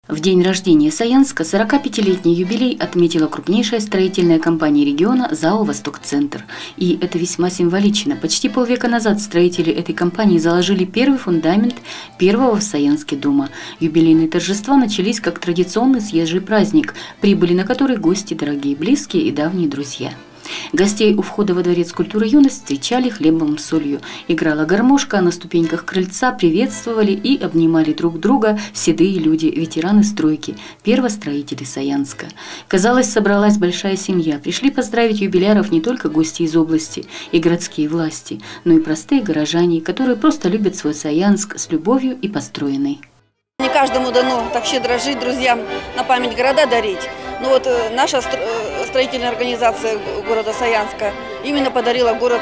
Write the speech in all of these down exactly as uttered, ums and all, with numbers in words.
В день рождения Саянска сорокапятилетний юбилей отметила крупнейшая строительная компания региона ЗАО «Восток-Центр». И это весьма символично. Почти полвека назад строители этой компании заложили первый фундамент первого в Саянске дома. Юбилейные торжества начались как традиционный съезжий праздник, прибыли на который гости дорогие, близкие и давние друзья. Гостей у входа во Дворец культуры юность встречали хлебом с солью. Играла гармошка, а на ступеньках крыльца приветствовали и обнимали друг друга седые люди, ветераны стройки, первостроители Саянска. Казалось, собралась большая семья. Пришли поздравить юбиляров не только гости из области и городские власти, но и простые горожане, которые просто любят свой Саянск с любовью и построенной. Не каждому дано так щедро жить, друзьям на память города дарить. Но вот наша строительная организация города Саянска именно подарила город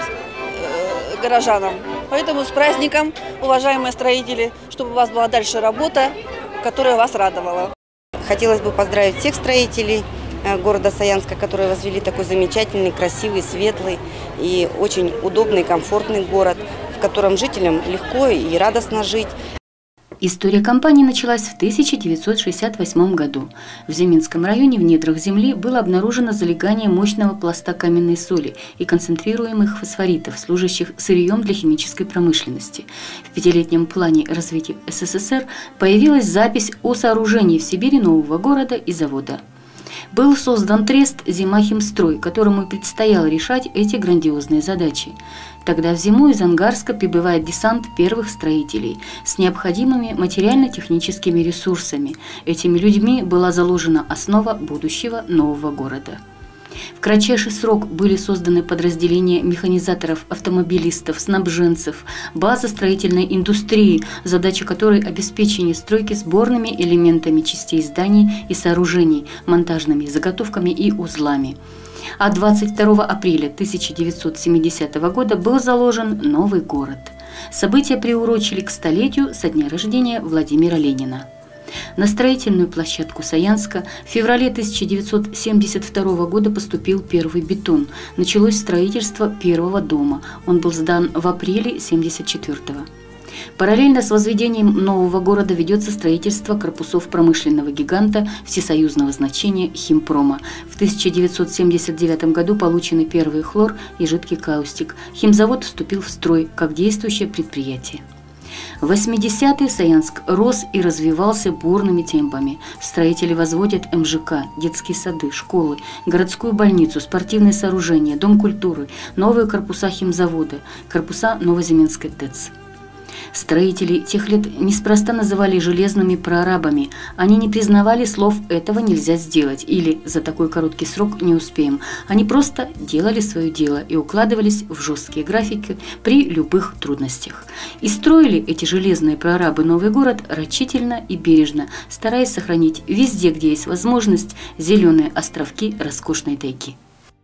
горожанам. Поэтому с праздником, уважаемые строители, чтобы у вас была дальше работа, которая вас радовала. Хотелось бы поздравить всех строителей города Саянска, которые возвели такой замечательный, красивый, светлый и очень удобный, комфортный город, в котором жителям легко и радостно жить. История компании началась в тысяча девятьсот шестьдесят восьмом году. В Зиминском районе в недрах земли было обнаружено залегание мощного пласта каменной соли и концентрируемых фосфоритов, служащих сырьем для химической промышленности. В пятилетнем плане развития СССР появилась запись о сооружении в Сибири нового города и завода. Был создан трест «Зимахимстрой», которому предстояло решать эти грандиозные задачи. Тогда в зиму из Ангарска прибывает десант первых строителей с необходимыми материально-техническими ресурсами. Этими людьми была заложена основа будущего нового города. В кратчайший срок были созданы подразделения механизаторов, автомобилистов, снабженцев, база строительной индустрии, задача которой – обеспечение стройки сборными элементами частей зданий и сооружений, монтажными заготовками и узлами. А двадцать второго апреля тысяча девятьсот семидесятого года был заложен новый город. События приурочили к столетию со дня рождения Владимира Ленина. На строительную площадку Саянска в феврале тысяча девятьсот семьдесят второго года поступил первый бетон. Началось строительство первого дома. Он был сдан в апреле семьдесят четвёртого. Параллельно с возведением нового города ведется строительство корпусов промышленного гиганта всесоюзного значения «Химпрома». В тысяча девятьсот семьдесят девятом году получены первый хлор и жидкий каустик. Химзавод вступил в строй как действующее предприятие. В восьмидесятые Саянск рос и развивался бурными темпами. Строители возводят эм жэ ка, детские сады, школы, городскую больницу, спортивные сооружения, дом культуры, новые корпуса химзавода, корпуса Новоземенской ТЭЦ. Строители тех лет неспроста называли железными прорабами. Они не признавали слов «этого нельзя сделать» или «за такой короткий срок не успеем». Они просто делали свое дело и укладывались в жесткие графики при любых трудностях. И строили эти железные прорабы новый город рачительно и бережно, стараясь сохранить везде, где есть возможность, зеленые островки роскошной тайги.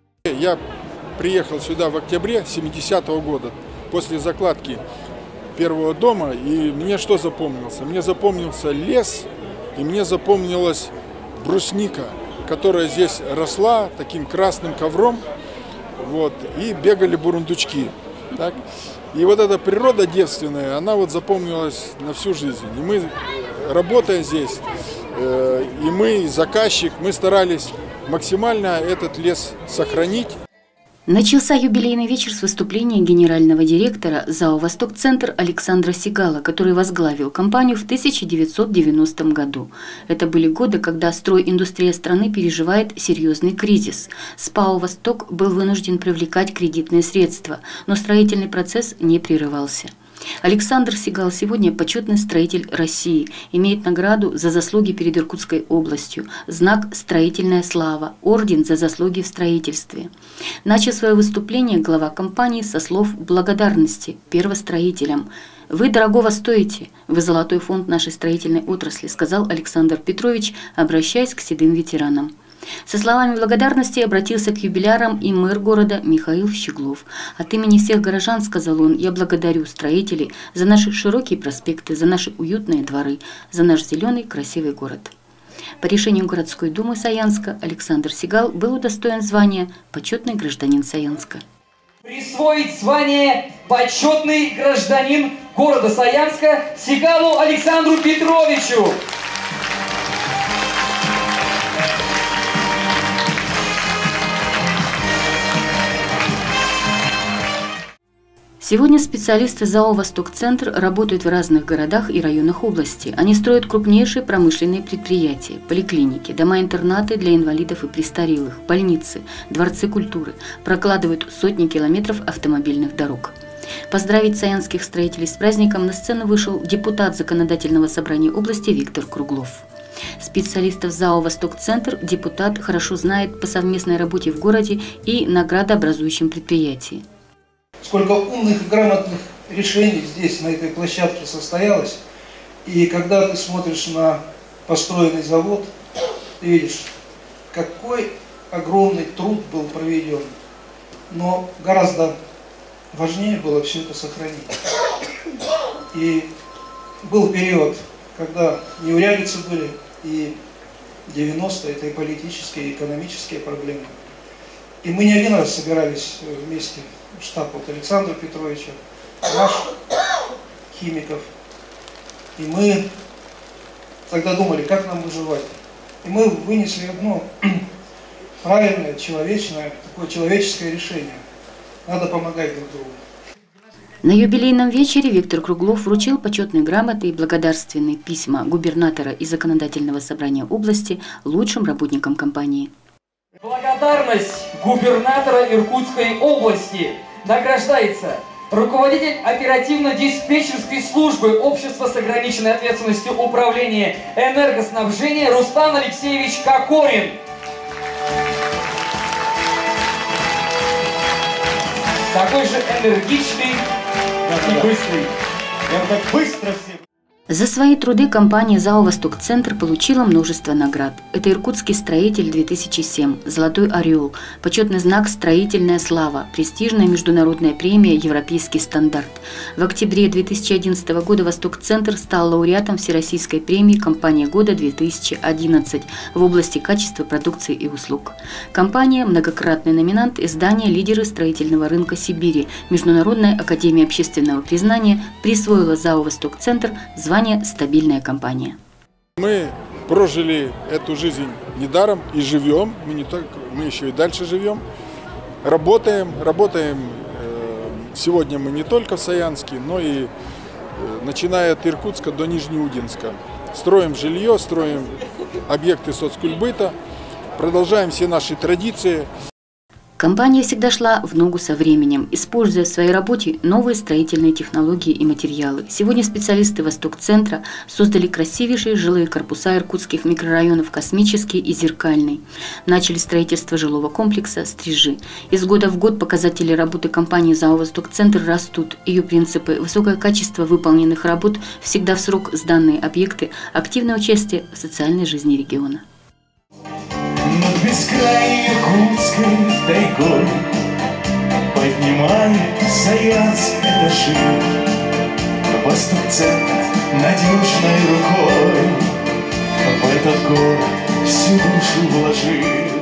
Я приехал сюда в октябре семидесятого года после закладки первого дома, и мне что запомнился? Мне запомнился лес, и мне запомнилась брусника, которая здесь росла таким красным ковром, вот, и бегали бурундучки. Так? И вот эта природа девственная, она вот запомнилась на всю жизнь. И мы, работая здесь, э, и мы, и заказчик, мы старались максимально этот лес сохранить. Начался юбилейный вечер с выступления генерального директора ЗАО «Восток-Центр» Александра Сигала, который возглавил компанию в тысяча девятьсот девяностом году. Это были годы, когда стройиндустрия страны переживает серьезный кризис. СПАО «Восток» был вынужден привлекать кредитные средства, но строительный процесс не прерывался. Александр Сигал сегодня почетный строитель России, имеет награду за заслуги перед Иркутской областью, знак «Строительная слава», орден за заслуги в строительстве. Начал свое выступление глава компании со слов благодарности первостроителям. «Вы дорогого стоите, вы золотой фонд нашей строительной отрасли», сказал Александр Петрович, обращаясь к седым ветеранам. Со словами благодарности обратился к юбилярам и мэр города Михаил Щеглов. От имени всех горожан, сказал он, я благодарю строителей за наши широкие проспекты, за наши уютные дворы, за наш зеленый красивый город. По решению городской думы Саянска Александр Сигал был удостоен звания «Почетный гражданин Саянска». Присвоить звание «Почетный гражданин города Саянска» Сигалу Александру Петровичу. Сегодня специалисты ЗАО «Восток-Центр» работают в разных городах и районах области. Они строят крупнейшие промышленные предприятия, поликлиники, дома-интернаты для инвалидов и престарелых, больницы, дворцы культуры, прокладывают сотни километров автомобильных дорог. Поздравить саянских строителей с праздником на сцену вышел депутат Законодательного собрания области Виктор Круглов. Специалистов ЗАО «Восток-Центр» депутат хорошо знает по совместной работе в городе и на градообразующем предприятии. Сколько умных и грамотных решений здесь, на этой площадке, состоялось. И когда ты смотришь на построенный завод, ты видишь, какой огромный труд был проведен. Но гораздо важнее было все это сохранить. И был период, когда неурядицы были, и девяностые, это и политические, и экономические проблемы. И мы не один раз собирались вместе, штаб вот Александра Петровича, наш, химиков. И мы тогда думали, как нам выживать. И мы вынесли одно правильное, человечное, такое человеческое решение. Надо помогать друг другу. На юбилейном вечере Виктор Круглов вручил почетные грамоты и благодарственные письма губернатора и Законодательного собрания области лучшим работникам компании. Благодарность губернатора Иркутской области награждается руководитель оперативно-диспетчерской службы Общества с ограниченной ответственностью управления энергоснабжения Руслан Алексеевич Кокорин. Такой же энергичный и быстрый. Прям как быстро все. За свои труды компания ЗАО «Восток-Центр» получила множество наград. Это «Иркутский строитель две тысячи семь», «Золотой орел», почетный знак «Строительная слава», престижная международная премия «Европейский стандарт». В октябре две тысячи одиннадцатого года «Восток-Центр» стал лауреатом Всероссийской премии «Компания года две тысячи одиннадцать» в области качества продукции и услуг. Компания – многократный номинант издания «Лидеры строительного рынка Сибири». Международная академия общественного признания присвоила ЗАО «Восток-Центр» звание «Стабильная компания». Мы прожили эту жизнь недаром и живем, мы, не только, мы еще и дальше живем, работаем, работаем. Сегодня мы не только в Саянске, но и начиная от Иркутска до Нижнеудинска. Строим жилье, строим объекты соцкультбыта, продолжаем все наши традиции. Компания всегда шла в ногу со временем, используя в своей работе новые строительные технологии и материалы. Сегодня специалисты «Восток-Центра» создали красивейшие жилые корпуса иркутских микрорайонов «Космический» и «Зеркальный». Начали строительство жилого комплекса «Стрижи». Из года в год показатели работы компании ЗАО «Восток-Центр» растут. Ее принципы – высокое качество выполненных работ, всегда в срок сданные объекты, активное участие в социальной жизни региона. Над бескрайней иркутской тайгой поднимает Саянск этажи. Восток-Центр надежной рукой в этот город всю душу вложил.